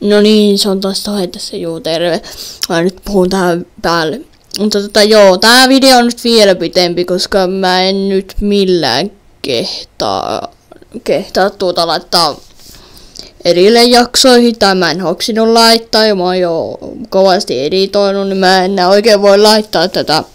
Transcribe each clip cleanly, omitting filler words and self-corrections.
No niin, se on taas toi tässä, juu, terve. Mä nyt puhun tähän päälle. Mutta joo, tää video on nyt vielä pitempi, koska mä en nyt millään kehtaa laittaa erille jaksoihin, tai mä en hoksinut laittaa, ja mä oon jo kovasti editoinut, niin mä en oikein voi laittaa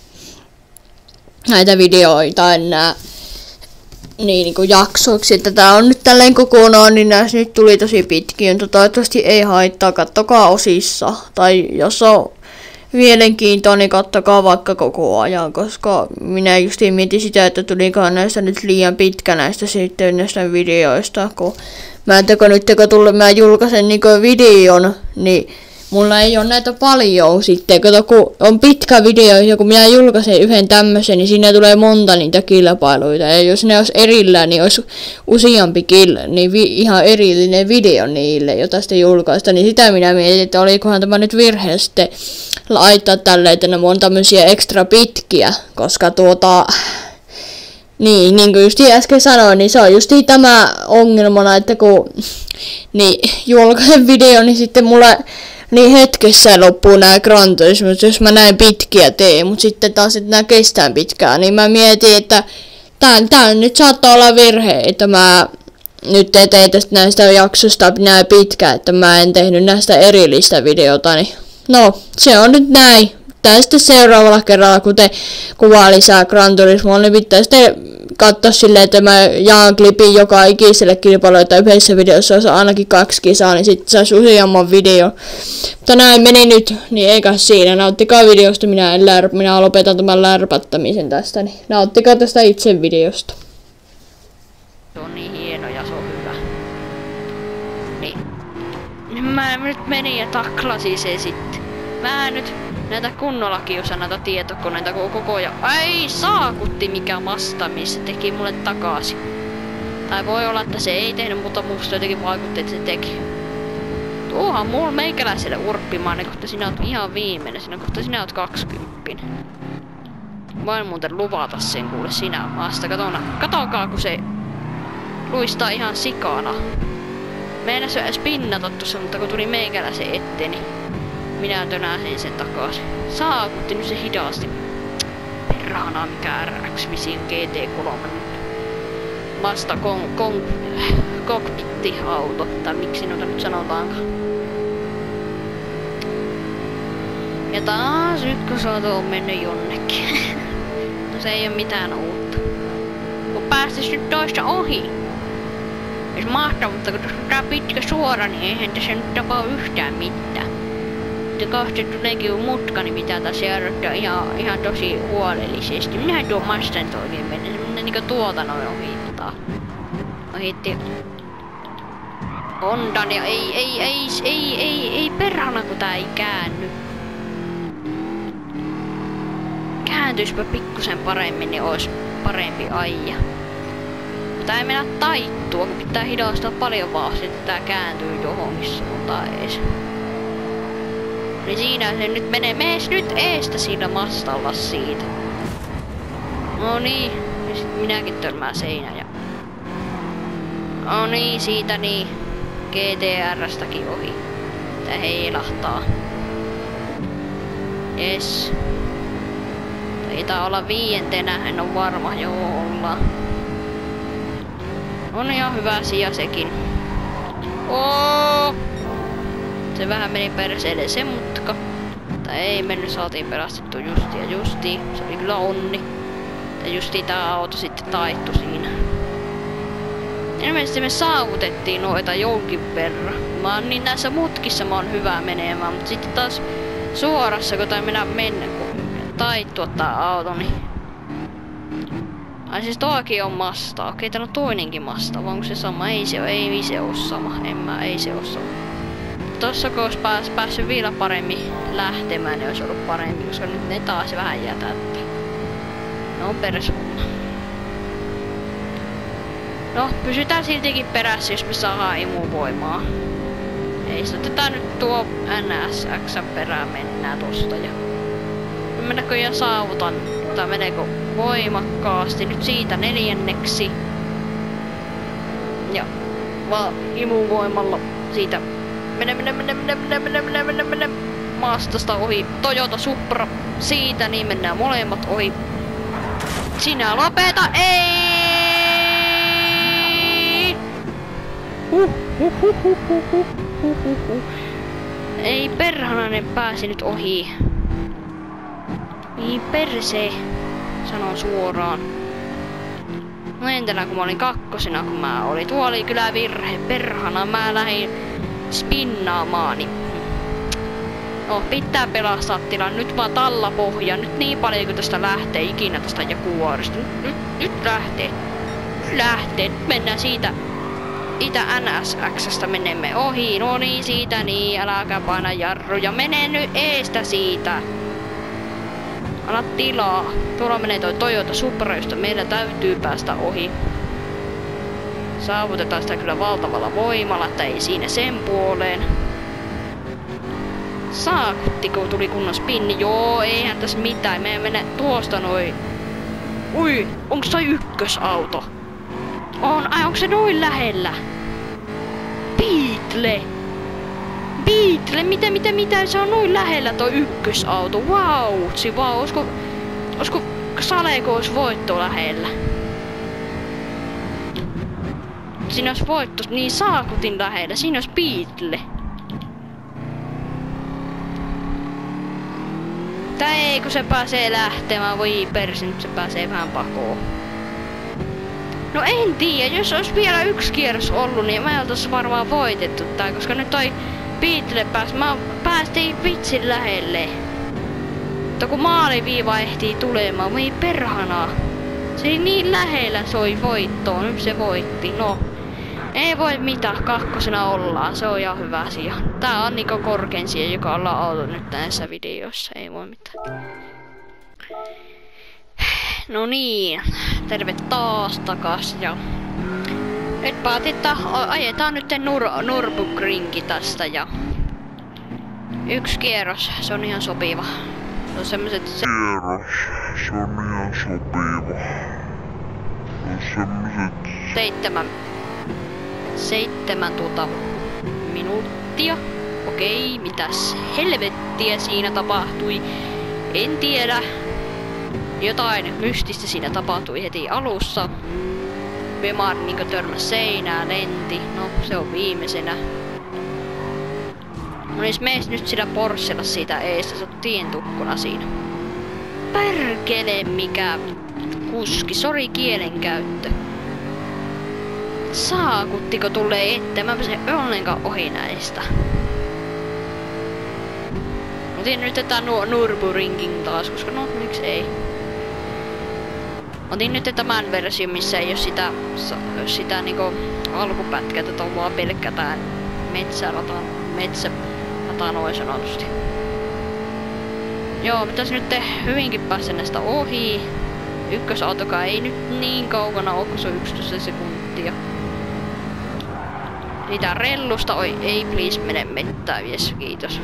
näitä videoita enää niin kuin jaksoiksi. Tätä on nyt tälleen kokonaan, niin näissä nyt tuli tosi pitkiä, mutta toivottavasti ei haittaa, kattokaa osissa, tai jos on mielenkiintoa, niin kattokaa vaikka koko ajan, koska minä justiin mietin sitä, että tulikohan näistä nyt liian pitkä näistä videoista, kun mä julkaisen niin videon, niin mulla ei ole näitä paljon sitten, kun on pitkä video, ja kun minä julkaisen yhden tämmöisen, niin siinä tulee monta niitä kilpailuita, ja jos ne olisi erillään, niin olisi useampi niin ihan erillinen video niille, jota sitten julkaista, niin sitä minä mietin, että olikohan tämä nyt virhe sitten laittaa tälleen, että ne on tämmöisiä ekstra pitkiä, koska niin kuin just äsken sanoin, niin se on just tämä ongelmana, että kun julkaisen video, niin sitten mulla niin hetkessä loppuu nää Gran Turismo, jos mä näin pitkiä teen, mutta sitten taas, että nää kestää pitkään, niin mä mietin, että tää nyt saattaa olla virhe, että mä nyt teen tästä näistä jaksosta näin pitkään, että mä en tehnyt näistä erillistä videota, niin no, se on nyt näin. Tää sitten seuraavalla kerralla, kun te kuvaa lisää Gran Turismoa, niin pitää sitten katsoa silleen, että mä jaan klipin joka ikiselle kilpailulle, että yhdessä videossa olisi ainakin 2 kisaa, niin sitten saisi useamman video. Mutta näin meni nyt, niin eikä siinä. Nauttikaa videosta, minä lopetan tämän lärpättämisen tästä, niin nauttikaa tästä itse videosta. Se on niin hieno ja se on hyvä. Niin. Mä nyt menin ja taklasin se sitten. Mä nyt näitä kunnolla kiusaa näitä tietokoneita koko ajan. Ai saakutti mikä mastami, se teki mulle takaisin. Tai voi olla, että se ei tehnyt, mutta musta jotenkin vaikutti, että se teki. Tuohan mulla meikäläiselle urppimaan, niin kohta sinä oot ihan viimeinen, kohta sinä oot 20. Voin muuten luvata sen kuule sinä maasta. Katokaa kun se luistaa ihan sikana. Meidän se edes pinnata tuossa, mutta kun tuli meikäläisen eteen, niin minä tönäsin sen takaisin. Saakutti nyt se hidasti. Perhana mikä RX Vision GT3. Vasta cockpit-auto, tai miksi noita nyt sanotaankaan. Ja taas nyt kun saato on mennyt jonnekin. No se ei oo mitään uutta. Kun päästis nyt toista ohi. Jos mahtaa, mutta kun tuossa on tää pitkä suora, niin eihän tässä nyt tapaa yhtään mitään. Kohta tuleekin mutka, niin pitää taas jarruttaa ihan tosi huolellisesti. Minähän tuo Mustang oikein mennä, semmonen niinku tuota noin ohittaa. Ohitti Hondan ja ei perhana kun tää ei käänny. Kääntyispä pikkusen paremmin, niin ois parempi aija. Mutta ei mennä taittua, kun pitää hidastaa paljon vauhtia, että tää kääntyy johonkin suuntaan ees. Niin siinä se nyt menee. Mees nyt eestä siinä mastalla siitä. No niin. Ja sit minäkin törmään seinään ja... No niin, siitä niin. GTR:stäkin ohi. Tää heilahtaa. Jes. Taitaa olla 5. En oo varma. Joo, ollaan. On ihan hyvä sija sekin. Oo! Se vähän meni perseelle se mutka. Tai ei mennyt, saatiin pelastettu justiin. Se oli kyllä onni. Ja justiin tää auto sitten taittu siinä. Ilmeisesti me saavutettiin noita jonkin verran. Mä oon niin näissä mutkissa mä oon hyvä menemään. Mut sitten taas suorassa kun tai mennä kun taittua tää auto niin... Ai siis toakin on masta. Okei, täällä on toinenkin masta. Vai onko se sama? Ei se oo sama. Ei se oo sama. Tossa kun olisi päässyt vielä paremmin lähtemään, niin olisi ollut parempi, koska nyt ne taas vähän jätättää. No pershomma. No, pysytään siltikin perässä, jos me saadaan imuvoimaa. Ei se otetaan nyt tuo NSX perään mennään tosta ja... Nyt mä näköjään saavutan, tai meneekö voimakkaasti nyt siitä 4. Ja imuvoimalla siitä Mene. Mastasta ohi. Toyota Supra. Siitä niin mennään molemmat ohi. Sinä lopeta. Ei! Ei perhanainen pääsi nyt ohi. Niin perse. Sanon suoraan. No entenä kun mä olin kakkosena kun mä olin. Tuo oli kyllä virhe. Perhana mä lähdin spinnaamaani. No pitää pelastaa tilan. Nyt vaan tallapohja. Nyt niin paljon kun tästä lähtee ikinä tästä Jaguarista. Nyt lähtee. Nyt mennään siitä. Itä NSX:stä menemme ohi. No niin siitä niin. Äläkä paina jarruja. Mene nyt eestä siitä. Anna tilaa. Tuolla menee toi Toyota Supra, josta meillä täytyy päästä ohi. Saavutetaan sitä kyllä valtavalla voimalla, että ei siinä sen puoleen. Saakuttiko tuli kunnon spinni? Joo, eihän tässä mitään. Me mennä tuosta noin. Ui, onks toi ykkösauto? Ai onks se noin lähellä? Beetle! Mitä? Se on noin lähellä toi ykkösauto. Vau! Olisiko Saleko olisi voitto lähellä? Siinä olisi voitto niin saakutin lähellä. Siinä olisi Beetle. Tää ei kun se pääsee lähtemään. Voi persi, nyt se pääsee vähän pakoon. No en tiedä, jos olisi vielä yksi kierros ollut, niin mä oltais varmaan voitettu tää, koska nyt toi Beetle päästiin vitsin lähelle. Mutta kun maaliviiva ehtii tulemaan, voi perhanaa. Se ei niin lähellä soi voittoon, nyt se voitti, no. Ei voi mitään, kakkosena ollaan, se on ihan hyvä asia. Tää on niinku korkein siihen, joka ollaan ollut nyt näissä videoissa, ei voi mitään. No niin, terve taas takas ja... Nyt päätin, että ajetaan nyt Nürburgringi tästä ja... Yksi kierros, se on ihan sopiva. Se on semmoset... Se on ihan sopiva. Se on semmoset... 7 minuuttia. Okei, mitäs helvettiä siinä tapahtui? En tiedä. Jotain mystistä siinä tapahtui heti alussa. Bemar niinku törmäsi seinään, lenti. No, se on viimeisenä. No niin, mees nyt sillä Porschella siitä eestä, se on tientukkuna siinä. Perkele, mikä kuski, sori kielenkäyttö. Saakuttiko tulee eteen, mä pääsen ollenkaan ohi näistä. Otin nyt tätä Nürburgringin taas, koska no miksi ei. Otin nyt tämän version, missä ei oo sitä niinku alkupätkää, että on vaan pelkkä tää metsärata noin sanotusti. Joo, mitäs nyt hyvinkin pääsen näistä ohi. Ykkösautokaan ei nyt niin kaukana oo, kun se on 11 sekuntia. Niitä rellusta, oi ei please mene mettään, jes, kiitos.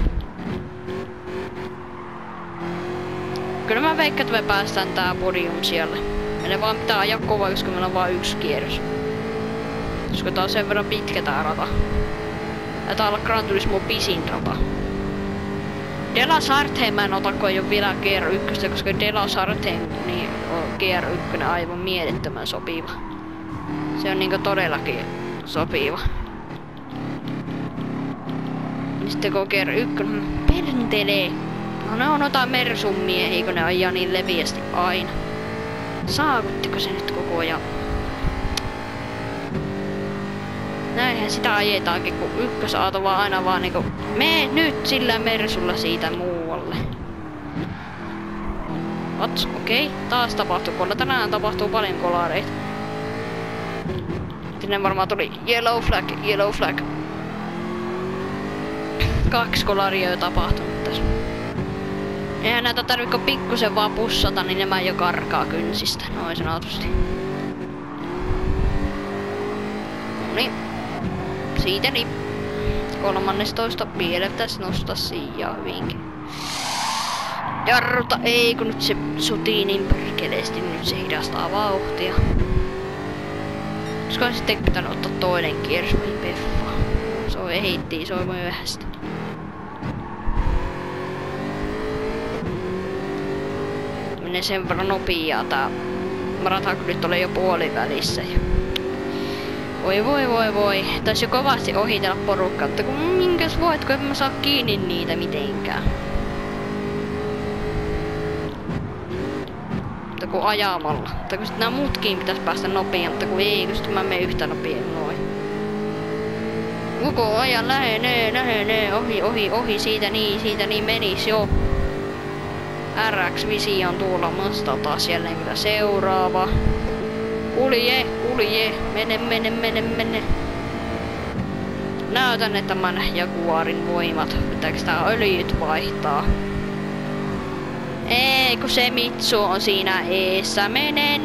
Kyllä mä veikkaan, että me päästään tää podium siellä. Meidän vaan pitää ajaa kovaa, koska meillä on vaan yksi kierros. Koska tää on sen verran pitkä tää rata. Tää olla Gran Turismo pisin rata. De La Sarteen mä en ota, kun ei oo vielä GR1, koska De La Sarteen niin on GR1 aivan mielettömän sopiva. Se on niinku todellakin sopiva. Ja sitten kun GR1 pertelee. No ne on jotain Mersun miehiä, kun ne ajaa niin leviästi aina. Saavuttiko se nyt koko ajan? Näinhän sitä ajetaankin, kun ykkösauto vaan aina vaan niinku... Mene nyt sillä Mersulla siitä muualle. Okei, taas tapahtuu kolla. Tänään tapahtuu paljon kolareita. Sinne varmaan tuli yellow flag. 2 kolaria jo tapahtunut tässä. Eihän näitä tarvitko pikkusen vaan pussata, niin nämä jo karkaa kynsistä, noin sanotusti. Noniin. Siitä niin 13 vielä pitäis nostaa sijaa hyvinkin. Jarruta ei, kun nyt se sutii niin perkeleesti, nyt se hidastaa vauhtia. Olisikohan sitten pitänyt ottaa toinen kierros vai peffa? Se on ehittiin, se on myöhäistä. Menee sen verran nopeaa tää rata, kun nyt oli jo puolivälissä. Voi. Taisi jo kovasti ohitella porukkaa, mutta kun minkäs voitko, en mä saa kiinni niitä mitenkään. Mutta kun ajamalla. Mutta kun sit nää muutkin pitäis päästä nopeammin, mutta kun ei, kun sit mä menen yhtä nopeammin noin. Koko ajan lähenee, ohi, siitä niin menis jo. RX Vision tuulamasta taas jälleen kyllä seuraava. Kulje, mene. Näytän, että mä näen Jaguarin voimat. Pitääkö tää öljyt vaihtaa? Ei, kun se Mitsu on siinä eessä. Mene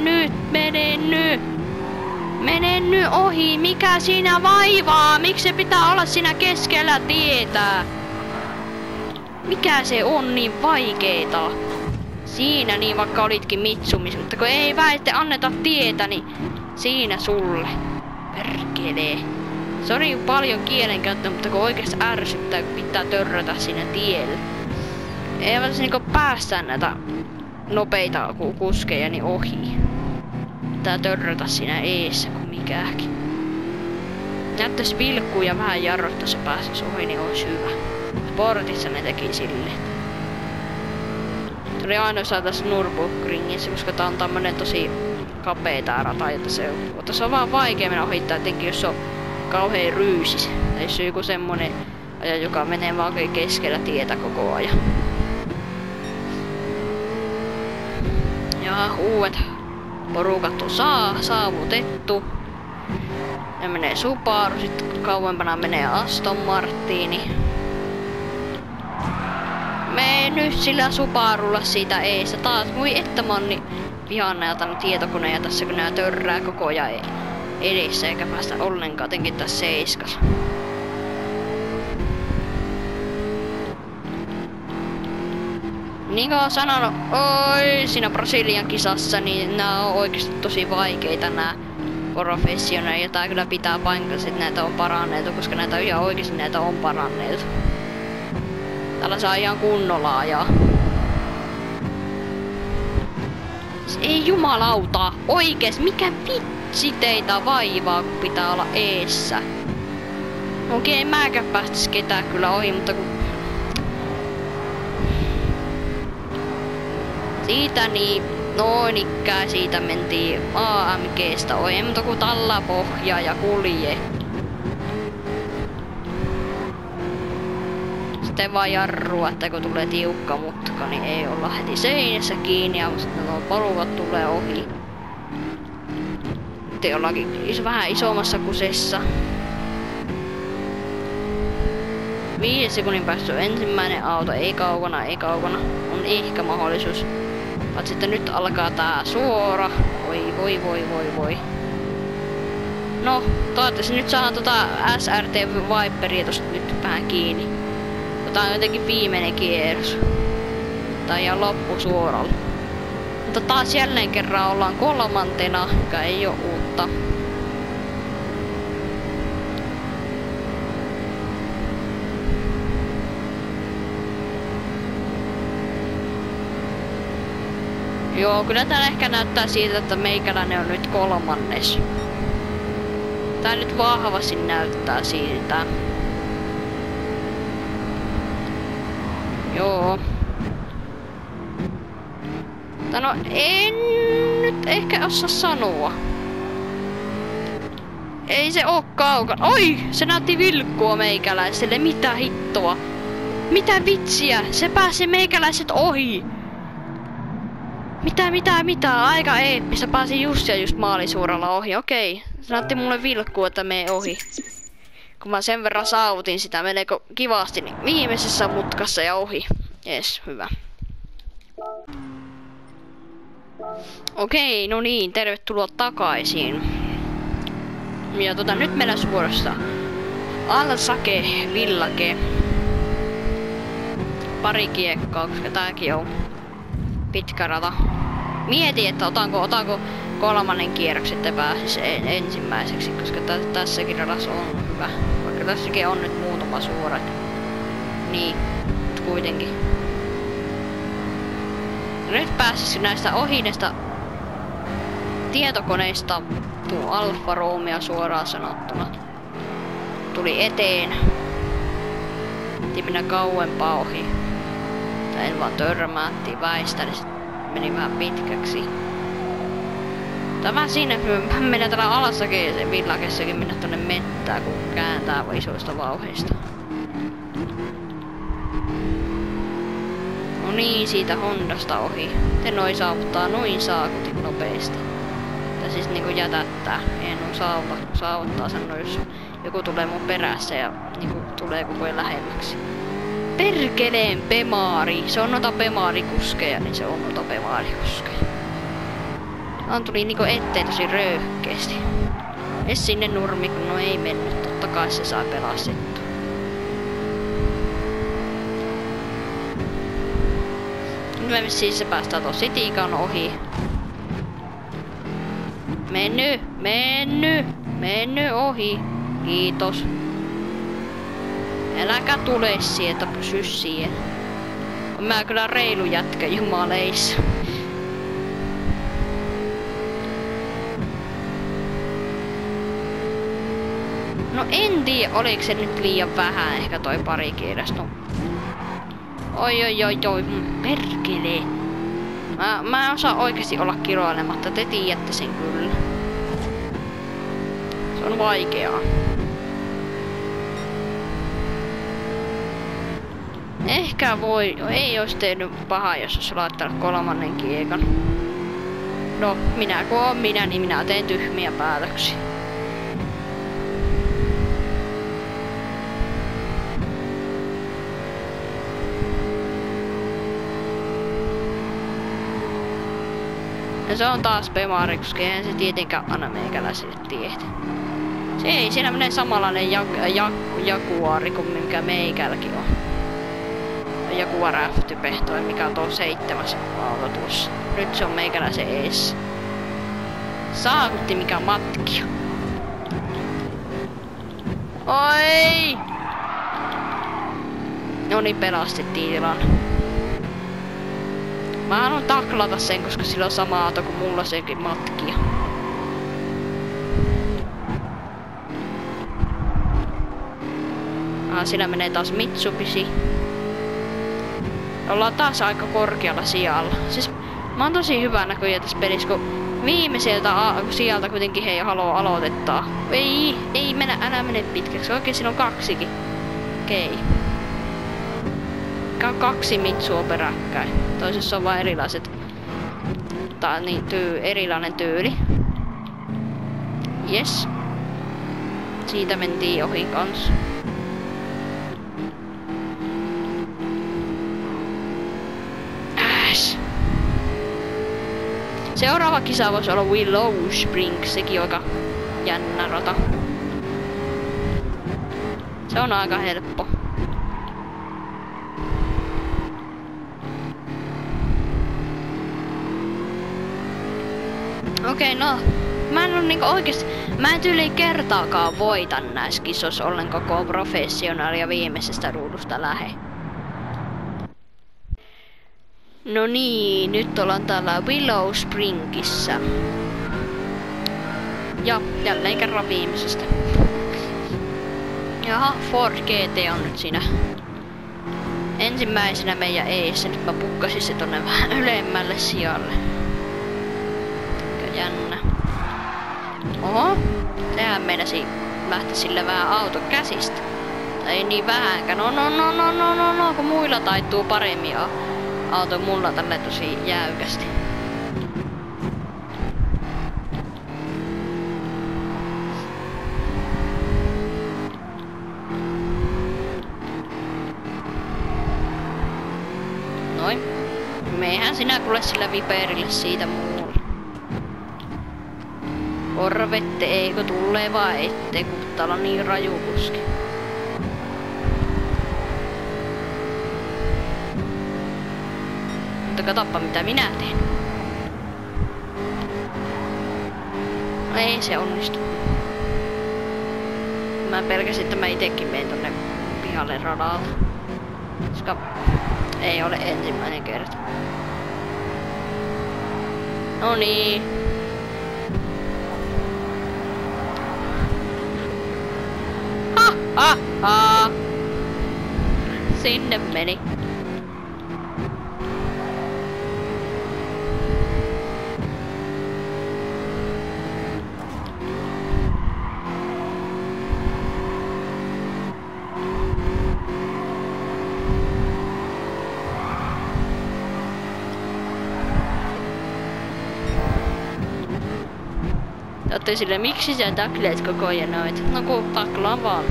nyt ohi. Mikä siinä vaivaa? Miksi se pitää olla siinä keskellä tietä? Mikä se on niin vaikeeta? Siinä niin vaikka olitkin Mitsumis, mutta kun ei väitte anneta tietä, niin siinä sulle. Perkelee. Sori paljon kielenkäyttöä, mutta kun oikeesti ärsyttää, kun pitää törrötä siinä tiellä. Ei vaan niinku päästä näitä nopeita kuskeja niin ohi. Pitää törrötä siinä eessä kuin mikäkin. Näyttäis vilkkuu ja vähän jarruttaa se pääsis ohi, niin olisi hyvä. Sportissa ne teki silleen. Se oli ainoastaan tässä Nürburgringissä, koska tää on tämmönen tosi kapea tää rata, jota se on vaan vaikea mennä ohittaa, etenkin jos se on kauhean ryysis. Tai jos on joku semmonen aja, joka menee vaan oikein keskellä tietä koko ajan. Ja uudet porukat on saavutettu. Ja menee Subaru, sit kauempana menee Aston Martini. Mene nyt sillä Subarulla siitä eessä taas. Voi että mä oon niin vihainen jotain tietokoneja tässä, kun nää törrää koko ajan edessä eikä päästä ollenkaan jotenkin tässä seiskas. Niin kuin oon sanonut, siinä Brasilian kisassa, niin nää on oikeesti tosi vaikeita nää professionaalit. Ja tää kyllä pitää paikkansa, että näitä on paranneetu, koska näitä ihan oikeesti näitä on paranneetu. Täällä saa ihan kunnolla ajaa. Ei jumalauta, oikees, mikä vitsi teitä vaivaa, kun pitää olla eessä. Okei, ei mäkään päästäis ketään kyllä ohi, mutta kun... Siitä niin, noin ikään siitä mentiin AMGstä ohi, mutta kun tallapohja ja kulje. Sitten vaan jarrua, että kun tulee tiukka mutka, niin ei olla heti seinässä kiinni ja sitten nuo porukat tulee ohi. Sitten ollaankin vähän isommassa kusessa. 5 sekunnin päästä on ensimmäinen auto, ei kaukana. On ehkä mahdollisuus. Mutta sitten nyt alkaa tää suora. Voi. No, toivottavasti nyt saadaan SRT Viperia tosta nyt vähän kiinni. Tää on jotenkin viimeinen kierros. Tää on ihan loppusuoralla. Mutta taas jälleen kerran ollaan kolmantena, joka ei oo uutta. Joo, kyllä tää ehkä näyttää siitä, että meikäläinen on nyt kolmannes. Tää nyt vahvasti näyttää siltä. Joo. No en nyt ehkä osaa sanoa. Ei se oo kaukana. Oi! Se näytti vilkkua meikäläiselle. Mitä hittoa? Mitä vitsiä? Se pääsi meikäläiset ohi. Mitä? Aika eeppistä. Pääsin just maalisuoralla ohi. Okei. Se näytti mulle vilkkua, että mene ohi. Kun mä sen verran saavutin sitä melko kivasti, niin viimeisessä mutkassa ja ohi. Jes, hyvä. Okei, no niin, tervetuloa takaisin. Ja nyt meillä suorassa Alsake, Village. Pari kiekkaa, koska tääkin on pitkä rata. Mietin, että otanko kolmannen kierroksen, että pääsis ensimmäiseksi, koska tässäkin radassa on hyvä. Kyllä tässäkin on nyt muutama suorat. Niin, kuitenkin. Nyt pääsis näistä ohi näistä tietokoneista tuo Alfa Romeo suoraan sanottuna. Tuli eteen. Piti mennä kauempaa ohi. Tai en vaan törmäättiin väistä, niin meni vähän pitkäksi. Tämä siinä, että mennään täällä alassakin ja villakessakin mennä tonne mettään, kun kääntää isoista vauheista. No niin, siitä Hondasta ohi. Te noin saavuttaa noin saakutin nopeasti. Tai siis niinku jätättää. En saavuttaa sen noin, jos joku tulee mun perässä ja niinku tulee koko ajan lähemmäksi. Perkeleen Pemaari. Se on noita Pemaarikuskeja, niin se on noita Pemaarikuskeja. Hän tuli niinku eteen tosi röyhkeesti. Es sinne nurmikon, no ei mennyt. Totta kai se sai pelastettua. Nyt me siis se päästään tuon Citikan ohi. Menny ohi. Kiitos. Äläkä tule sieltä, pysy siihen. On mä kyllä reilu jätkä jumaleissa. No en tiedä, oliko se nyt liian vähän ehkä toi pari kiirestä. Oi, perkele. Mä en osaa oikeesti olla kiroilematta, te tiedätte sen kyllä. Se on vaikeaa. Ehkä ei olisi tehnyt pahaa, jos olisi laittanut kolmannen kiekan. No, minä kun oon minä, niin minä teen tyhmiä päätöksiä. Ja se on taas Pemaari, koska eihän se tietenkään anna meikäläisille tietä. Se ei, siinä menee samanlainen Jaguari kuin mikä meikälläkin on. Jaguar F-type, toi mikä on tuo 7. auto tuossa. Nyt se on meikäläisen eessä. Saakutti mikä matkia. Oi! No niin, pelastettiin tilan. Mä haluan taklata sen, koska sillä on sama auto kuin mulla sekin matkia. Sillä menee taas Mitsubishi. Ollaan taas aika korkealla sijalla. Siis mä oon tosi hyvä näköjä tässä pelissä, kun viimeiseltä sijalta kuitenkin he haloo aloittaa. Ei mennä, älä mene pitkäksi. Oikein siinä on kaksikin. Okei. On 2 Mitsua peräkkäin. Toisessa on vain erilaiset. Niin, erilainen tyyli. Yes. Siitä mentiin ohi kans. Seuraava kisa voisi olla Willow Springs, sekin on aika jännä rata. Se on aika helppo. Okei, no. Mä en oo niinku oikeesti... Mä en tyyliin kertaakaan voita näissä kisoissa ollen koko professionaalia viimeisestä ruudusta lähe. No niin, nyt ollaan täällä Willow Springissä. Ja jälleen kerran viimeisestä. Jaha, Ford GT on nyt siinä ensimmäisenä meidän eessä. Nyt mä pukkasin se tonne vähän ylemmälle sijalle. Jännä. Oho, sehän meinasi lähteä sillä vähän auto käsistä. Tai ei niin vähänkään. No, kun muilla taittuu paremmin auto, mulla tälle tosi jäykästi. Noin. Meihän sinä kuule sillä viperille siitä muulla. Korvette, eikö tulee vai ette, kun täällä on niin raju kuski. Mutta katoppa mitä minä teen. Ei se onnistu. Mä pelkäsin, että mä itekin menen tonne pihalle radalta. Koska ei ole ensimmäinen kerta. No niin. Sinne meni. Otte sille, miksi sä takleet koko ajan noit? No kun taklaan vaan.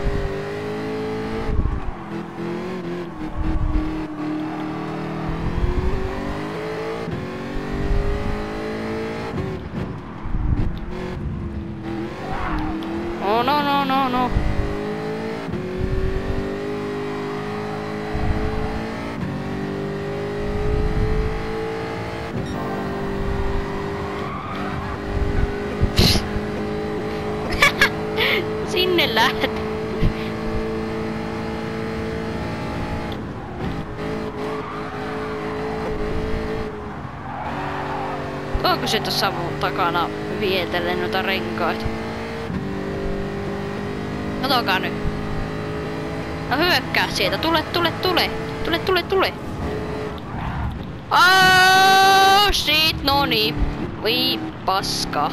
Oh no. Sinne lähdet. Onko se tossa mun takana vietellen noita renkaita? Katokaa nyt. No hyökkää sieltä. Tule. Oh shit, no niin. Voi paska.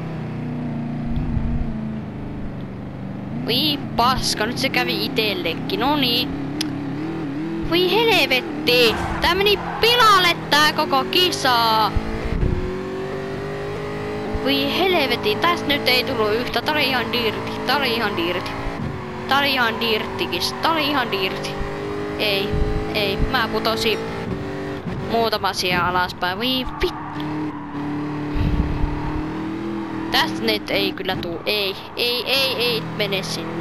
Voi paska, nyt se kävi itellekin. No niin. Voi helvetti. Tää meni pilalle tää koko kisa. Voi helvetti, tästä nyt ei tullut yhtä. Tää oli ihan dirti. Tää oli ihan dirti. Ei. Mä putosin muutama sija alaspäin. Voi vit. Tästä nyt ei kyllä tuu. Ei mene sinne.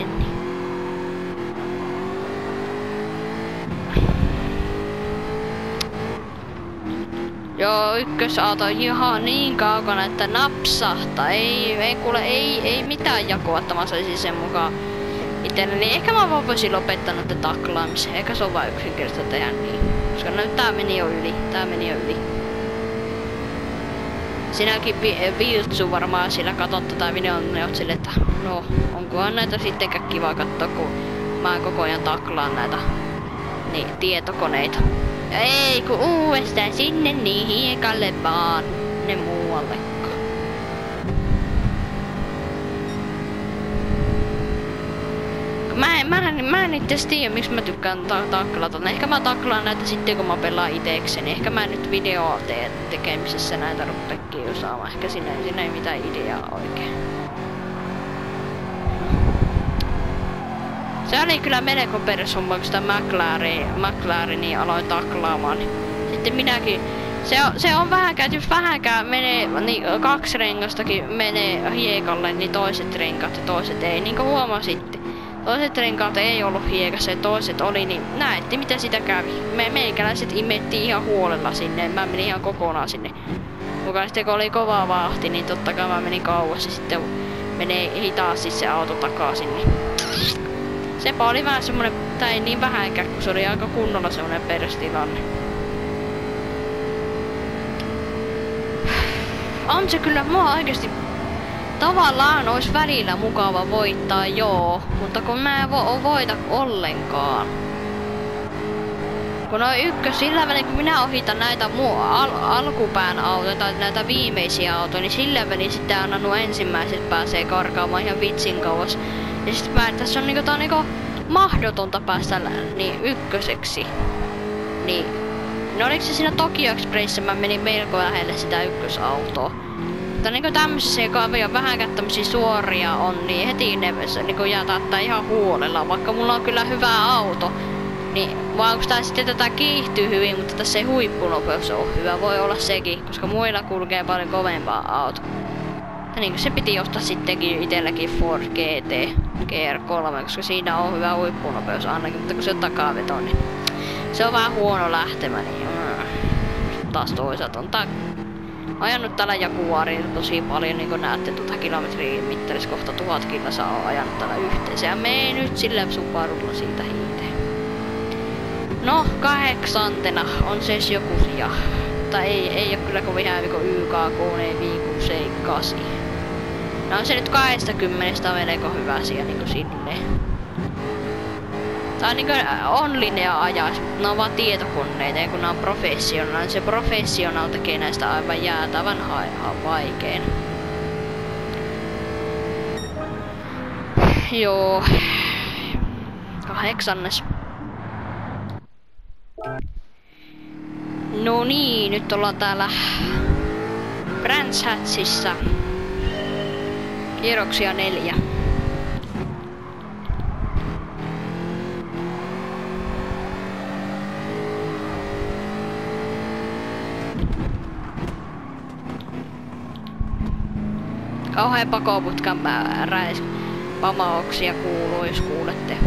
Joo, ykkösauto on ihan niin kaukana, että napsahtaa. Ei mitään jakoa, että mä saisin sen mukaan itselleni. Ehkä mä vaan voisin lopettaa noiden taklaamisen. Ehkä se on vaan yksinkertaista tehdä niin. Koska no, tää meni jo yli. Sinäkin Viltsu varmaan sillä katot tätä videon, niin oot sille, että no, onkohan näitä sittenkään kiva katsoa, kun mä koko ajan taklaan näitä tietokoneita. Ja ei kun uudestaan sinne niin hiekalle vaan, ne muuallekaan. Mä en itse tiedä, miksi mä tykkään taklata. Ehkä mä taklaan näitä sitten, kun mä pelaan itekseni. Ehkä mä nyt video tekemisessä näitä rupea kiusaamaan. Ehkä siinä ei mitään ideaa oikein. Se oli kyllä melko pershomma, kun sitä McLarenia aloin taklaamaan. Sitten minäkin. Se on vähänkään menee, niin 2 rengastakin menee hiekalle, niin toiset renkaat ja toiset ei. Niin kuin huomasitte. Toiset renkaat ei ollut hiekassa ja toiset oli, niin näette mitä sitä kävi. Meikäläiset imettiin ihan huolella sinne, mä menin ihan kokonaan sinne. Mukaan sitten kun oli kova vahti, niin totta kai mä menin kauas ja sitten menee hitaasti se auto takaisin. Niin. Sepä oli vähän semmonen, tai ei niin vähänkään, kun se oli aika kunnolla semmonen perstilanne. On se kyllä, mua oikeesti tavallaan olisi välillä mukava voittaa, joo, mutta kun mä en voita ollenkaan. Kun on sillä välin kun minä ohitan näitä alkupään autoja tai näitä viimeisiä autoja, niin sillä välin sitten aina nuo ensimmäiset pääsee karkaamaan ihan vitsin kauas. Ja sit tässä on tää on niinku mahdotonta päästä niin ykköseksi. Niin, no oliko se siinä Tokyo Expressissä mä menin melko lähelle sitä ykkösautoa. Mutta niinku tämmöisissä, joka on vähänkään tämmösiä suoria on, niin heti ne niinku jätättää ihan huolella, vaikka mulla on kyllä hyvä auto. Niin vaan kun tää sitten tätä kiihtyy hyvin, mutta tässä ei huippunopeus ole hyvä, voi olla sekin, koska muilla kulkee paljon kovempaa auto. Ja niin se piti ostaa sittenkin itselläkin Ford GT GR3, koska siinä on hyvä huippunopeus ainakin, mutta kun se on takaveto, niin se on vähän huono lähtemä, niin taas toisaalta on Ajanut tällä Jaguarilla tosi paljon, niin kuin näette tuota kilometriä mittarissa kohta 1000 kilsaa on ajanut tällä yhteensä. Ja menee nyt sillä Subarulla siitä hiiteen. No, 8. on siis joku ja... Tai ei oo kyllä kovin häävi kuin YKK, ei viikun 8. No on se nyt 20 melko hyvä siellä niinku silleen. Tää on niinku on-linja ajais, mutta ne on vaan tietokoneita, ja kun ne on professional, niin se professional tekee näistä aivan jäätävän vaikein. Joo. 8. No niin, nyt ollaan täällä Brands Hatchissa. Kierroksia 4. Kauheen pakoputkan pamauksia kuuluu, jos kuulette.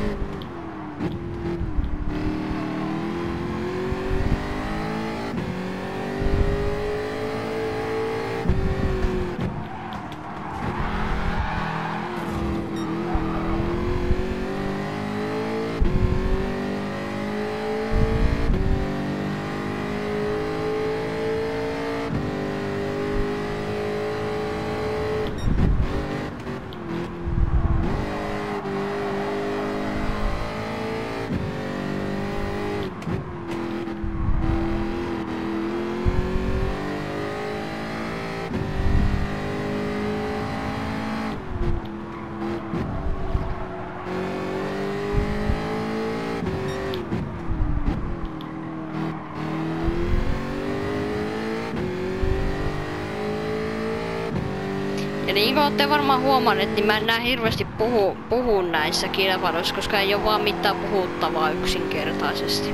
Ja niin kuin olette varmaan huomanneet, niin mä en näe hirveästi puhu näissä kilpailuissa, koska ei ole vaan mitään puhuttavaa yksinkertaisesti.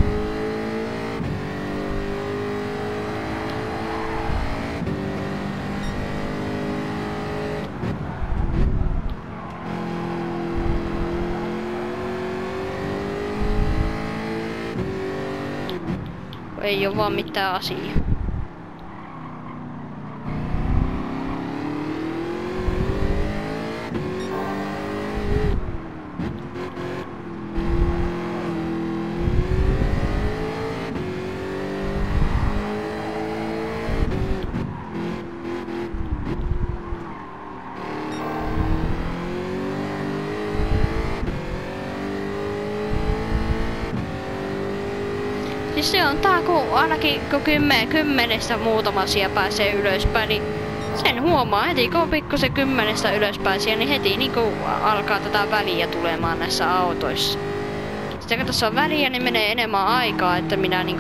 Ei ole vaan mitään asiaa. Siis se on tää, kun ainakin kun 10 muutama siellä pääsee ylöspäin, niin sen huomaa heti, kun pikkusen 10 ylöspäin siellä, niin heti niin alkaa tätä väliä tulemaan näissä autoissa. Sitten kun tässä on väliä, niin menee enemmän aikaa, että minä niin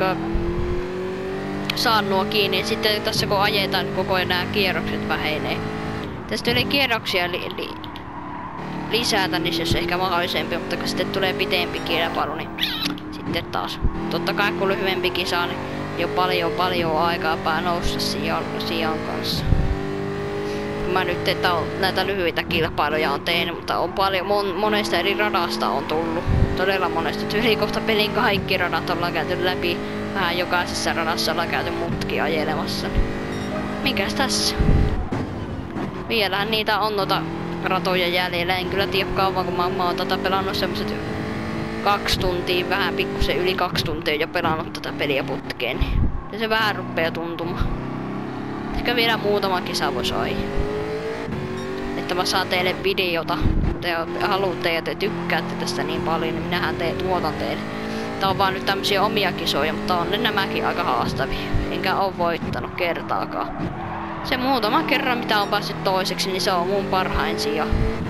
saan nuo kiinni. Ja sitten tässä kun ajetaan, niin koko ajan nämä kierrokset vähenee. Tästä yli kierroksia lisätä, niin se olisi ehkä mahdollisempi, mutta kun sitten tulee pitempi kilpailu, niin sitten taas. Totta kai kun lyhyempi kisa, niin jo paljon aikaa nousta Sian kanssa. Mä nyt näitä lyhyitä kilpailuja on tehnyt, mutta on paljon, monesta eri radasta on tullut. Todella monesta. Yli kohta pelin kaikki radat ollaan käyty läpi. Vähän jokaisessa radassa ollaan käyty mutkia ajelemassa. Mikäs tässä? Vielähän niitä on noita ratoja jäljellä. En kyllä tiedä kauan, kun mä oon tätä pelannut semmoset 2 tuntia, vähän pikkusen yli 2 tuntia jo pelannut tätä peliä putkeen. Ja se vähän rupeaa tuntumaan. Ehkä vielä muutama kisa voisi olla. Että mä saan teille videota. Kun te haluatte ja te tykkäätte tästä niin paljon, niin minähän tuotan teille. Tää on vaan nyt tämmösiä omia kisoja, mutta on ne nämäkin aika haastavia. Enkä oo voittanut kertaakaan. Se muutama kerran mitä on päässyt toiseksi, niin se on mun parhain sija.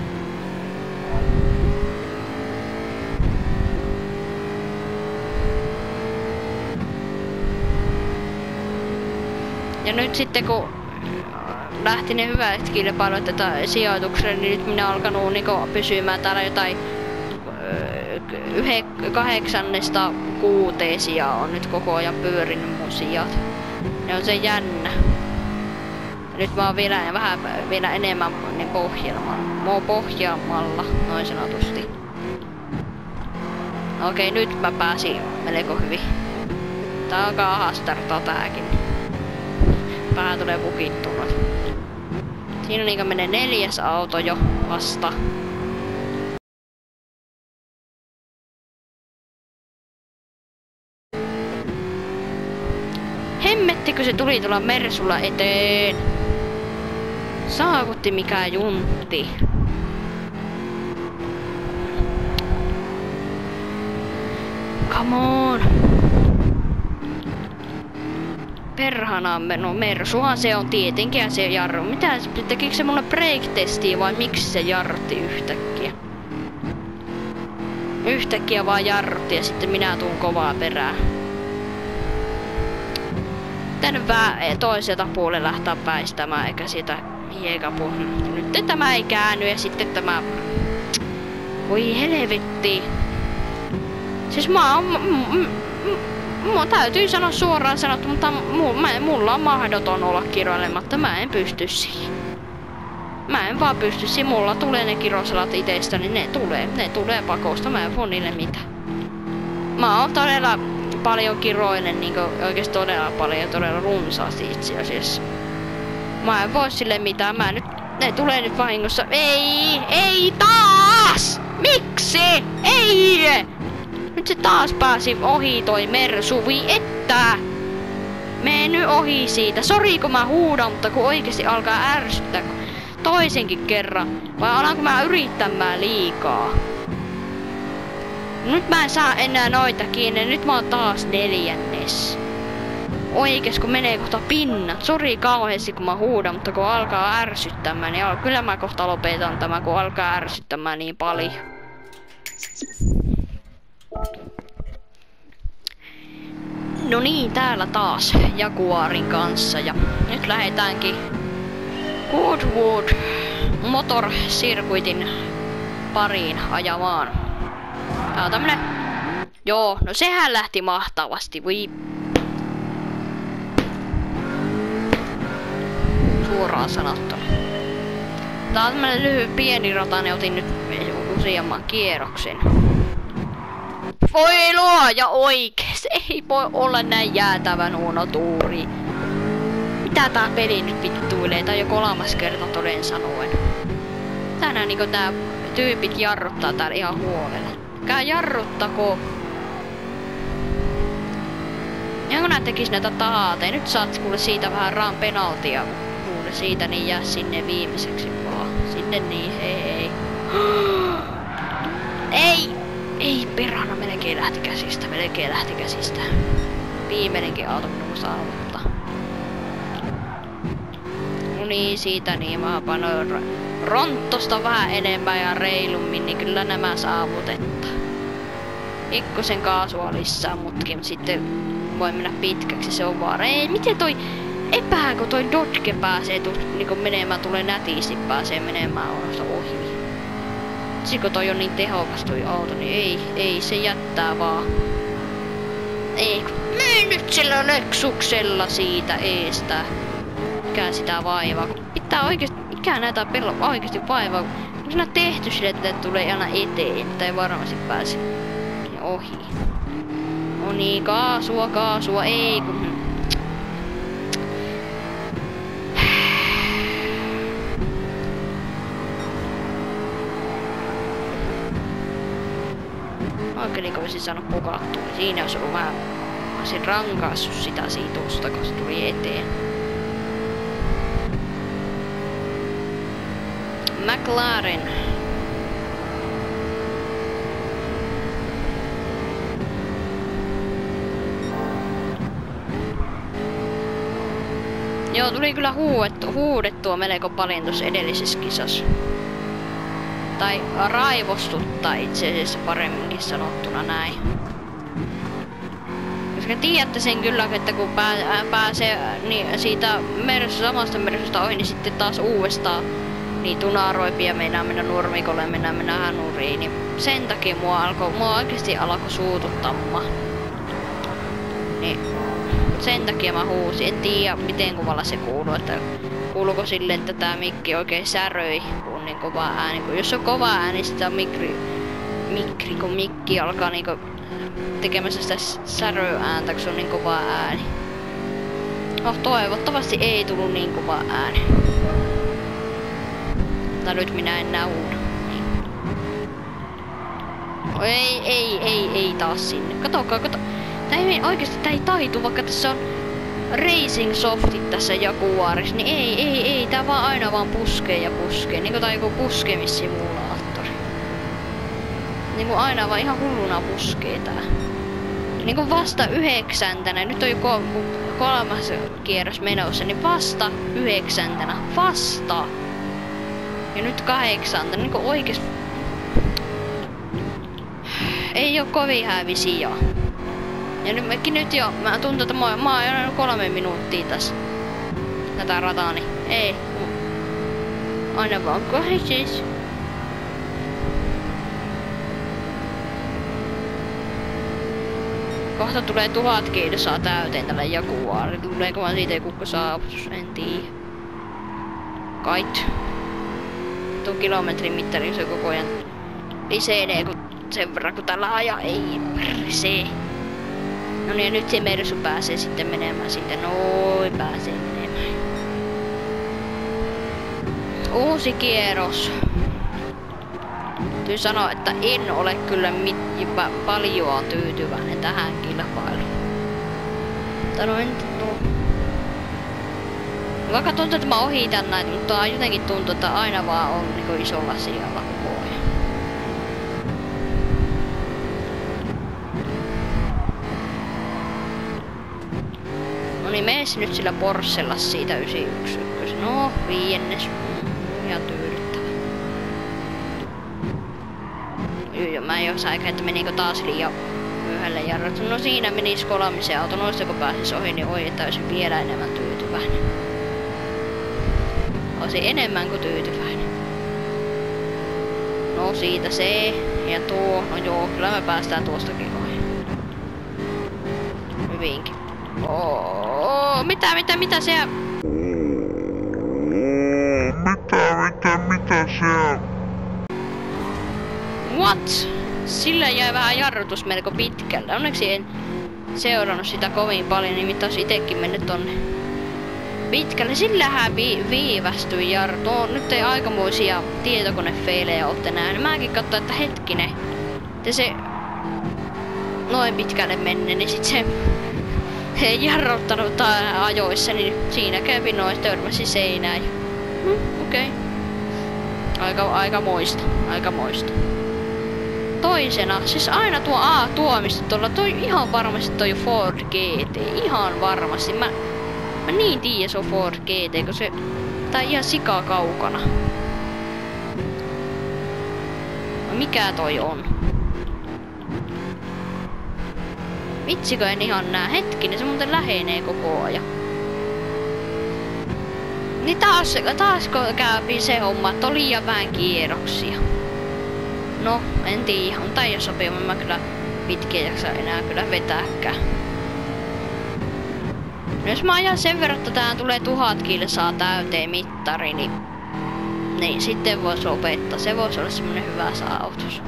Ja nyt sitten kun lähti ne hyvät kilpailut tätä sijoitukselle, niin nyt minä olen alkanut niinku pysymään täällä jotain 8-6 sijaa on nyt koko ajan pyörinyt mun sijat. Ne on se jännä. Ja nyt mä oon vielä enemmän niin pohjaamalla, noin sanotusti. Okei, nyt mä pääsin melko hyvin. Tää on alkaa ahastartaa tääkin. Vähän tulee pukittunut. Siinä niinku menee 4. auto jo vasta. Hemmettikö se tuli tulla Mersulla eteen? Saavutti mikä juntti. Come on. Perhana no Mersuhan se on tietenkin ja se jarru. Mitä tekikö se mulle break-testiä vai miksi se jarrutti yhtäkkiä? Yhtäkkiä vaan jarrutti ja sitten minä tuun kovaa perään. Tän toiselta puolelle lähtää väistämään eikä siitä hiekapuolelle. Nyt tämä ei käänny ja sitten tämä... Voi helvetti. Siis mun täytyy sanoa suoraan sanottu, mutta mulla on mahdoton olla kiroilematta. Mä en pysty siihen. Mä en vaan pysty siihen. Mulla tulee ne kirosalat itestä, niin ne tulee pakosta. Mä en voi niille mitään. Mä oon todella paljon kiroilen, niinku oikeesti todella paljon, todella runsaasti itse asiassa. Mä en voi sille mitään. Ne tulee nyt vahingossa. Ei taas! Miksi? Ei! Nyt se taas pääsi ohi toi Mersu, vi että! Mene nyt ohi siitä. Sori kun mä huudan, mutta kun oikeesti alkaa ärsyttää toisenkin kerran. Vai alanko mä yrittämään liikaa? Nyt mä en saa enää noita kiinni. Nyt mä oon taas 4. Oikees kun menee kohta pinnat. Sori kauheesti kun mä huudan, mutta kun alkaa ärsyttämään, niin kyllä mä kohta lopetan tämän, kun alkaa ärsyttämään niin paljon. No niin, täällä taas Jaguarin kanssa ja nyt lähdetäänkin Goodwood Motor Circuitin pariin ajamaan. Tää on tämmönen... Joo, no sehän lähti mahtavasti, voi... Suoraan sanottuna. Tää on tämmönen lyhyt pieni rata, ne otin nyt useamman kierroksen. Voi luoja oikees, ei voi olla näin jäätävän huono tuuri. Mitä tää peli nyt vittuilee, tää on jo 3. kerta toden sanoen. Tänään niinku tää tyypit jarruttaa täällä ihan huolella. Kää jarruttako. Ja kun nää tekis näitä tahaateja, nyt saat kuule siitä vähän raan penaltia. Kuule siitä niin jää sinne viimeiseksi vaan. Sinne niin, hei. Ei! Ei perhana, melkein lähti käsistä. Viimeinenkin auto minun saavuttaa. No niin, siitä niin mä panoin ronttosta vähän enemmän ja reilummin, niin kyllä nämä saavutetaan. Pikkusen kaasua lisää mutkin, mutta sitten voi mennä pitkäksi, se on vaan. Ei, miten toi epääkö toi Dodge pääsee niinku menemään, tulee nätisti pääsee menemään onosta ohi. Siko toi on niin tehokas toi auto, niin ei se jättää vaan. Ei, mene nyt sillä Lexuksella siitä eestä. Mikä sitä vaivaa, kun pitää oikeesti, mikä näitä pelaa oikeesti vaivaa. Kun se on tehty sille, että tulee aina eteen, että ei varmasti pääse ohi. No niin, kaasua, ei kun... Oikein kun olisin saanut pukattua, niin siinä olisi ollut vähän... Olisin rankaissut sitä siitä, kun se tuli eteen. McLaren. Joo, tuli kyllä huudettua melko paljon tuossa edellisessä kisassa. Tai raivostuttaa itse asiassa paremminkin sanottuna näin. Koska tiedätte sen kyllä, että kun pääsee niin siitä samasta Mersusta ohi, niin sitten taas uudestaan niin tunaroipia meinaa mennä nurmikolle, mennä hanuriin. Niin sen takia mua oikeesti alkoi suututtamaan. Niin sen takia mä huusin. En tiedä miten kuvalla se kuuluu, että kuuluuko sille, että tää mikki oikein säröi, kun on niin kova ääni. Kun jos on kova ääni, sitä kun mikki alkaa niinku tekemässä sitä säröääntä, kun se on niin kova ääni. No toivottavasti ei tullut niin kova ääni. Tai nyt minä en näe huuda. Niin. Ei taas sinne. Kato. Tää ei oikeesti tää ei taitu, vaikka tässä on Racing Softit tässä Jaguarissa. Niin ei. Tää vaan aina vaan puskee. Niinku tää joku puskemissimulaattori. Niinku aina vaan ihan hulluna puskee tää. Niinku vasta 9. Nyt on jo 3. kierros menossa, niin vasta 9. Vasta! Ja nyt 8. Niinku oikees... Ei oo kovin hää visio. Ja nyt jo, mä tuntuu, että mä oon ajanut 3 minuuttia tässä. Tätä rataa, niin ei. Aina vaan 8. Kohta tulee 1000 kilsaa täyteen tällä Jaguarilla. Tuleeko vaan siitä joku saavutus? En tiedä. Kait. Tuo kilometrin mittari se koko ajan lisenee sen verran kun tällä ajaa. Ei persee. No niin, nyt se Mersu pääsee sitten menemään siitä. Noin pääsee menemään. Uusi kierros. Täytyy sanoa, että en ole kyllä paljon tyytyväinen tähän kilpailuun. Vaikka tuntuu, että mä ohitan näitä, mutta jotenkin tuntuu, että aina vaan on niinku isolla sijalla koko ajan. No niin, mees nyt sillä Porschella siitä 911. No, 5. Ihan tyydyttävä. Mä en osaa eikä, että menikö taas liian myöhälle jarrut. No siinä menis 3 auto. Noista kun pääsis ohi, niin oittaisin vielä enemmän tyytyväinen. Olisin enemmän kuin tyytyväinen. No siitä se. Ja tuo. No joo, kyllä me päästään tuostakin ohi. Hyvinkin. Mitä siellä? Mitä siellä? What? Sillä jäi vähän jarrutus melko pitkälle. Onneksi en seurannut sitä kovin paljon, nimittäin olisi itekin mennyt tonne pitkälle. Sillähän viivästyi jarru. Nyt ei aikamoisia tietokonefeilejä ootte nähnyt. Mäkin katsoin, että hetkinen. Ja se noin pitkälle menne, niin sit se ei jarruttanut ajoissa, niin siinä kävi noin törmäsi seinään. Okei. Aika moista. Toisena, siis aina tuo tuomista tuolla, toi ihan varmasti toi Ford GT, ihan varmasti. Mä niin tiedän se on Ford GT, kun se tää ihan sika kaukana. No mikä toi on? Vitsikö en ihan nää, hetkinen, se muuten lähenee koko ajan. Niin taasko käypi se homma, että on liian vähän kierroksia. No, en tiedä, on tää jo sopiva, mä kyllä pitkiä jaksa enää kyllä vetääkään. No jos mä ajan sen verran, että tähän tulee 1000 kilsaa täyteen mittari, niin sitten vois opettaa. Se voisi olla semmonen hyvä saavutus.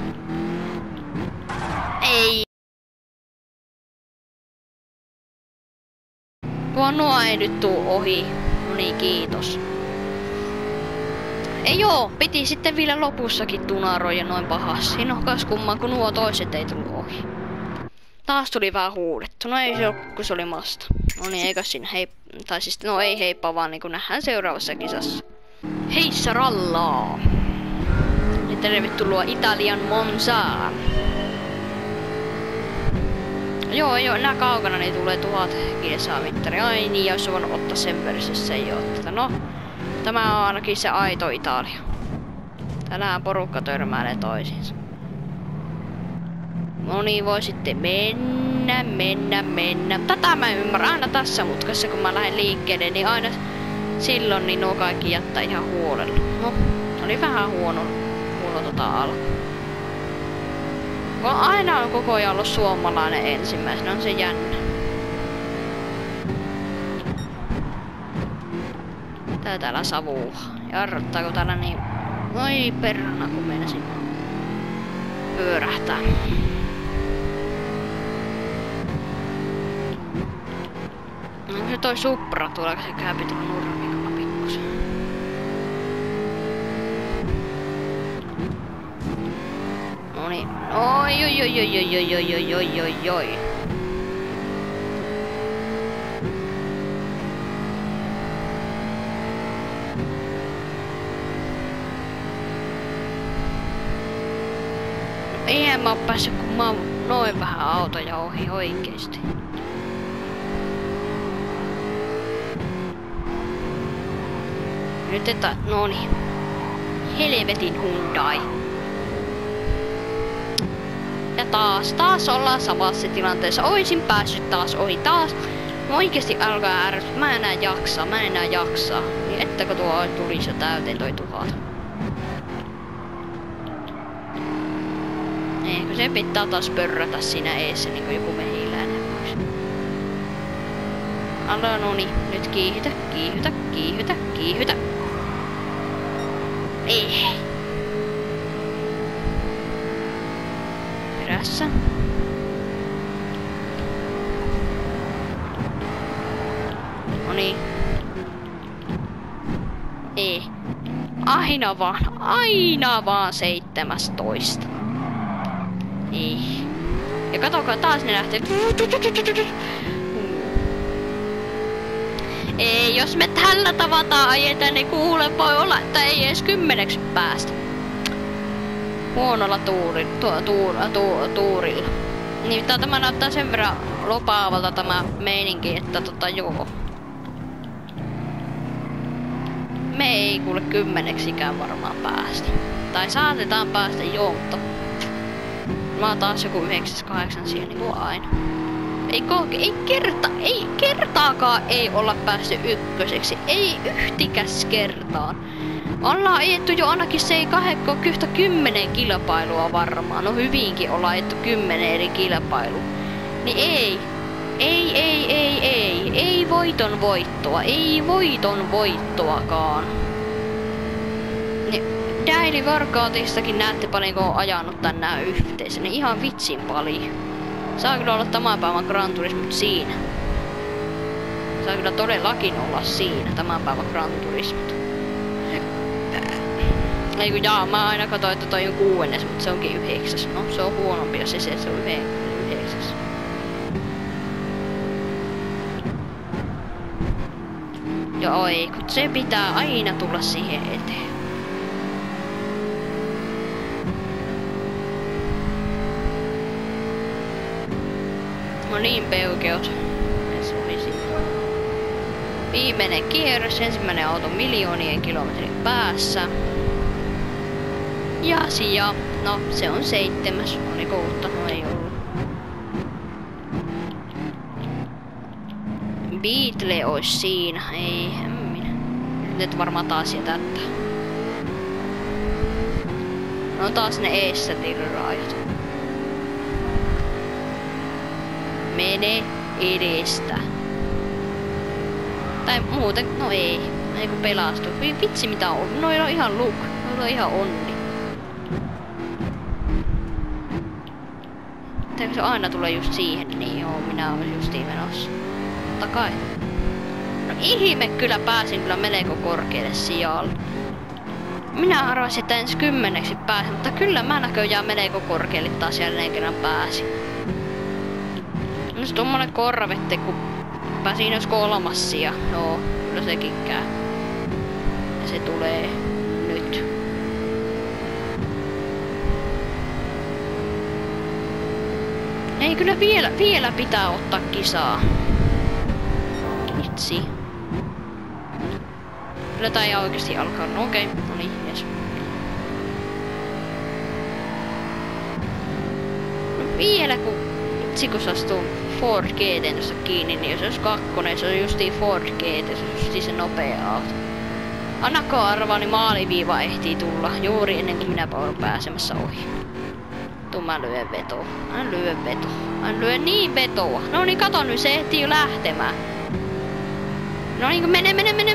Ei! Nuo ei nyt tuu ohi. No niin, kiitos. Ei joo, piti sitten vielä lopussakin tunaroida noin pahasti. No kas kumman, kun nuo toiset ei tullut ohi. Taas tuli vähän huudettu. No ei se oo, kun se oli masta. No niin, eikä siinä tai siis, no ei heippa vaan niin kun nähdään seuraavassa kisassa. Heissa rallaa! Ja tervetuloa Italian Monzaan. Joo, nää kaukana niin tulee 1000 kilsaa mittari. Ai niin, jos on voinut ottaa sen versiossa, ei oo tätä. No, tämä on ainakin se aito Italia. Tänään porukka törmäilee toisiinsa. No niin, voi sitten mennä. Tätä mä ymmärrän aina tässä mutkassa, kun mä lähden liikkeelle, niin aina silloin niin nuo kaikki jättää ihan huolella. No, oli vähän huono alku. Kun aina on koko ajan ollut suomalainen ensimmäisenä, on se jännä. Täällä savua. Jarruttaako täällä niin... Oi perhana, kun meinasin pyörähtää. Onko se toi Supra tuolla, kun se käypi tuolla nurmikolla pikkusen? Noniin. Oi. Eihän mä oo päässyt, kun mä oon noin vähän autoja ohi oikeesti. Nyt noniin. Helvetin Hyundai. Ja taas ollaan samassa tilanteessa. Oisin päässyt taas ohi taas. Mä oikeesti alkaa ärsyttää. Mä en enää jaksaa. Niin ettäkö tuo tulisi jo täyteen toi 1000. Eikö se pitää taas pörrätä siinä eessä niinku joku mehiläinen pois. Noniin. Nyt kiihytä. Ei. Perässä. Noniin. Ei. Aina vaan 17. Ei. Ja katokaa taas ne lähtee. Ei, jos me tällä tavataan ajetaan, niin kuule voi olla, että ei edes 10 päästä. Huonolla tuurilla. Niin tämä näyttää sen verran lopaavalta tämä meininki, että joo. Me ei kuule 10-ikään varmaan päästä. Tai saatetaan päästä joo, mutta mä oon taas joku 9-8 siellä niin kuin aina. Ei kertaakaan ei olla päästy ykköseksi. Ei yhtikäs kertaan. Ollaan ajettu jo ainakin se ei 10 kilpailua varmaan. No hyvinkin ollaan ajettu 10 eri kilpailua. Niin ei. Ei voiton voittoa. Ei voiton voittoakaan. Niin Daily Workoutistakin näette paljonko on ajanut tänään yhteensä. Niin ihan vitsin paljon. Saa kyllä olla tämän päivän Gran Turismo siinä. Saa kyllä todellakin olla siinä tämän päivän Gran Turismo. Ei kun mä aina katsoin, että toi on 6, mutta se onkin 9. No se on huonompi, jos se on 9. Joo ei, kun se pitää aina tulla siihen eteen. No niin peukeot. Viimeinen kierros, ensimmäinen auto miljoonien kilometrin päässä. Ja no se on 7. Oliko uutta? No ei ollut. Beetle ois siinä, ei minä. Nyt varmaan taas jätättää. No taas ne eessä tirraajat. Mene edestä. Tai muuten, no ei kun pelastu. Vitsi mitä on, noilla on ihan look, noilla on ihan onni. Teekö se aina tulee just siihen, niin joo, minä olen justiin menossa. Totta kai. No ihme, kyllä pääsin kyllä melko korkealle sijalle. Minä arvasin, että ensi 10 pääsin, mutta kyllä mä näköjään melko korkealle taas jälleen kerran pääsin. No se tommonen korvette, kun pääsin jos 3 sija. No, kyllä sekin käy. Ja se tulee nyt. Ei kyllä vielä pitää ottaa kisaa. Vitsi. Kyllä tää ei oikeesti alkaa. No okei, no niin, jes. No vielä kun vitsi kun saisi tuon Ford GT tuosta kiinni, niin jos olisi 2, se on justiin Ford GT, se on justiin se nopea auto. Annako arvaa, niin maaliviiva ehtii tulla juuri ennen kuin minä olen pääsemässä ohi. Tuu mä lyön vetoa. Mä lyön niin vetoa. No niin kato nyt, se ehtii jo lähtemään. No niin mene.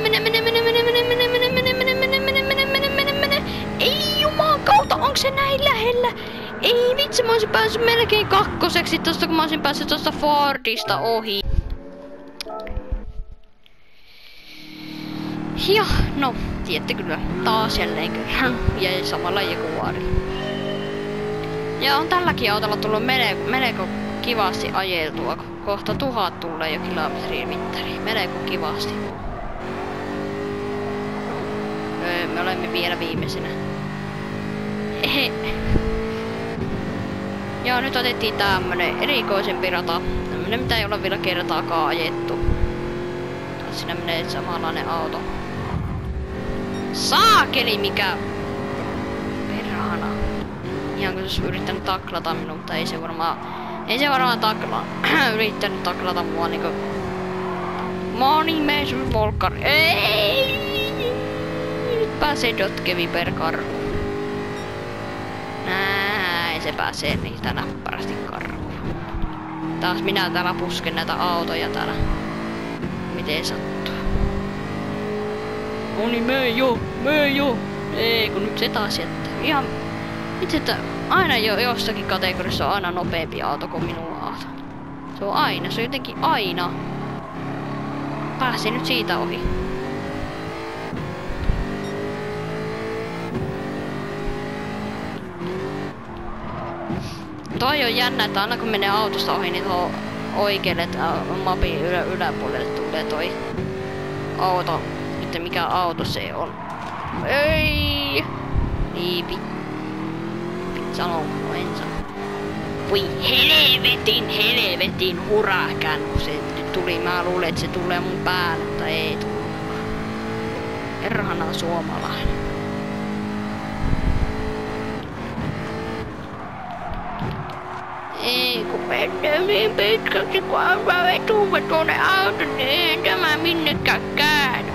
Ei juman kautta, onko se näin lähellä? Ei vitsi, mä olisin päässyt melkein 2 tosta, kun mä olisin päässyt tosta Fordista ohi. Ja, no, tiedätte kyllä, taas jälleen kerran jäi samalla Jaguarilla. Ja on tälläkin autolla tullut melko kivasti ajeltua. Kohta 1000 tulee jo kilometriä mittariin. Melko kivasti. Me olemme vielä viimeisenä. Ehe. Ja nyt otettiin tämmönen erikoisempi rata. Tämmönen mitä ei ole vielä kertaakaan ajettu. Siinä menee samanlainen auto. Saakeli mikä... Perhana. Ihan kun se olisi yrittänyt taklata minua, mutta ei se varmaan yrittänyt taklata mua niinku... Monimeisus volkkari. Ei! Nyt pääsee Dotkevi per karhu. Näin se pääsee niitä näppärästi karhuun. Taas minä täällä pusken näitä autoja täällä. Miten sattuu? No niin, mene jo! Ei, kun nyt se taas jättää. Ihan... Itse, että aina jossakin kategoriassa on aina nopeampi auto kuin minun auto. Se on aina, se on jotenkin aina. Pääsin nyt siitä ohi. Toi on jännä, että aina kun menee autosta ohi, niin tuohon oikealle mapin yläpuolelle tulee toi auto. Että mikä auto se on. Ei! Niin sanon, no en sano. Voi helvetin hurakan, kun se nyt tuli. Mä luulen, että se tulee mun päälle, mutta ei tullut. Perhana suomalainen. Ei kun menee niin pitkäksi, kun aivan vetumme tuonne auton, niin ei tämä minnekään käänny.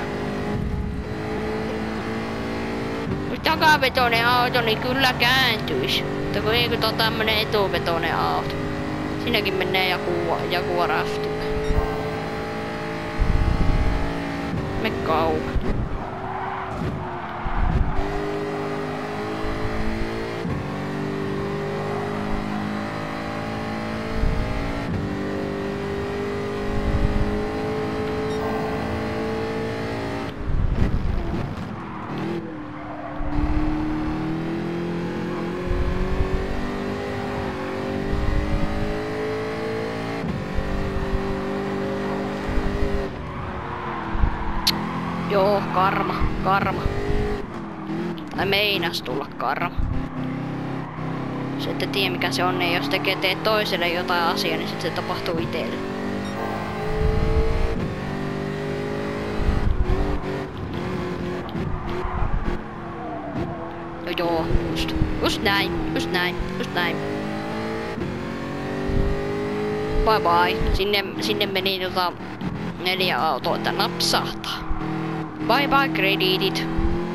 Jos takavetoinen auto, niin kyllä kääntyisi. Mutta kun ei kun on tämmönen etuvetoinen auto. Siinäkin menee Jaguar rafti. Me kauan. Joo, karma. Tai meinas tulla karma. Jos ette tiedä mikä se on, niin jos teet toiselle jotain asiaa, niin sitten se tapahtuu itselle. No joo, just näin. Bye bye. Sinne meni 4 autoa, että napsahtaa. Bye bye krediitit.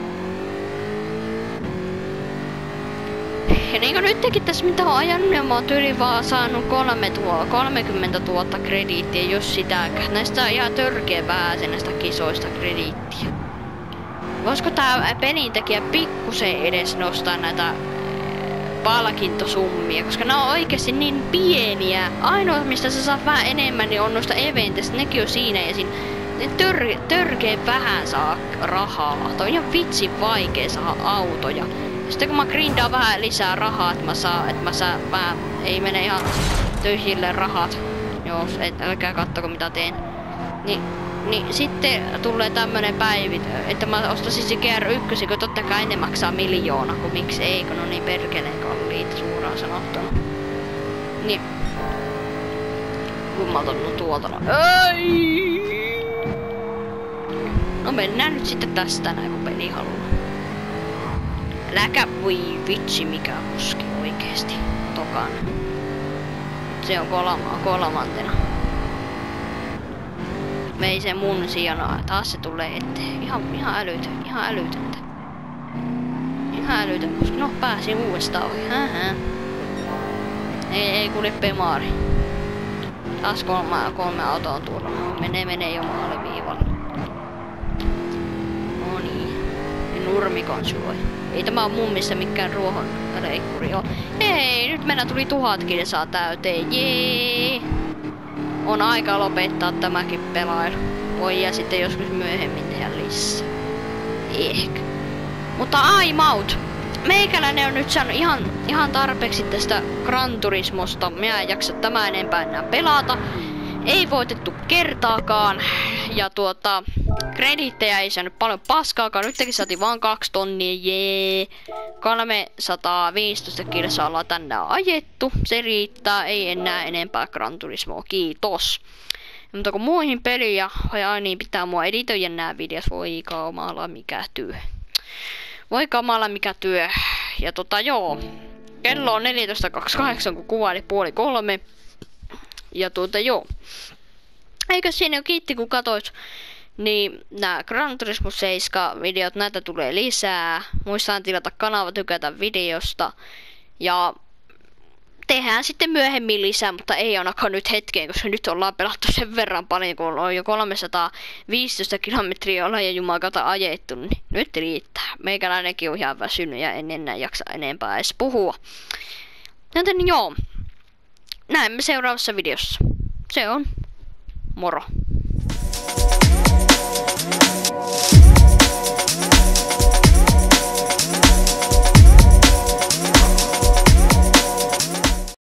Ja niinku nytkin tässä mitä on ajanut, niin mä oon tyyliin vaan saanut 30 000 krediittiä, jos sitäkään. Näistä on ihan törkeä vähän näistä kisoista krediittiä. Voisiko tää pelintekijä pikkusen edes nostaa näitä palkintosummia, koska ne on oikeesti niin pieniä. Ainoa mistä sä saat vähän enemmän, niin on noista eventistä, nekin on siinä ja siinä. Törkeen vähän saa rahaa. Toi on ihan vitsin vaikea saada autoja. Sitten kun mä grindaan vähän lisää rahaa, että mä saan vähän, ei mene ihan tyhjille rahat. Joo, älkää kattoko mitä teen. Niin sitten tulee tämmönen päivit, että mä ostasin se GR1, kun totta kai ne maksaa 1 000 000, kun miksi ei, kun on niin perkeleen kalliita suoraan sanottuna. Niin. Kummaltanut tuolta. Ei! No mennään nyt sitten tästä näin, kun peli haluaa. Läkä voi vitsi mikä kuski oikeesti. Tokan. Se on kolmantena. Vei se mun sijana. Taas se tulee eteen. Ihan älytöntä. No pääsin uudestaan ohi. Ei kulje pemaari. Taas kolme autoa on tuolla. Menee jo maaliviivalle. No niin. Nurmikon syö. Ei tämä oo mun missä mikään ruohon leikkuri oo. Ei, nyt meillä tuli 1000 kilsaa täyteen. Jee. On aika lopettaa tämäkin pelailu. voi ja sitten joskus myöhemmin tehdä lisää. Ehkä. Mutta aimaut! Meikäläinen on nyt saanut ihan tarpeeksi tästä Gran Turismosta. Minä en jaksa tämän enempää enää pelata. Ei voitettu kertaakaan. Ja kredittejä ei saanut paljon paskaakaan. Nytkin saatiin vaan 2 tonnia, jee. 315 kilsaa ollaan tänään ajettu. Se riittää, ei enää enempää Gran Turismoa, kiitos. Mutta kun muihin peliä, niin pitää mua editoida nää videot. Voi kamala mikä työ. Voi kamala mikä työ. Ja joo. Kello on 14.28, kun kuvaili 2:30. Ja joo. Eikö siinä jo kiitti kun katoit? Niin nää Gran Turismo 7 videot, näitä tulee lisää. Muistaan tilata kanava, tykätä videosta. Ja tehdään sitten myöhemmin lisää, mutta ei ainakaan nyt hetkeen, koska nyt ollaan pelattu sen verran paljon, kun on jo 315 kilometriä ollaan ja jumakata ajettu, niin nyt riittää. Meikäläinenkin on ihan väsynyt ja en enää jaksa enempää edes puhua. Joten joo, näemme seuraavassa videossa. Se on moro.